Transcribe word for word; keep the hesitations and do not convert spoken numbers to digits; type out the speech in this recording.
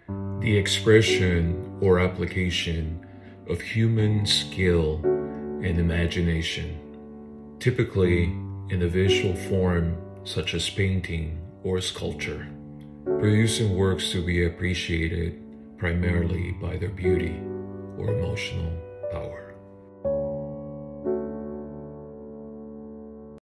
the expression or application of human skill and imagination, typically in a visual form such as painting or sculpture, producing works to be appreciated primarily by their beauty or emotional power.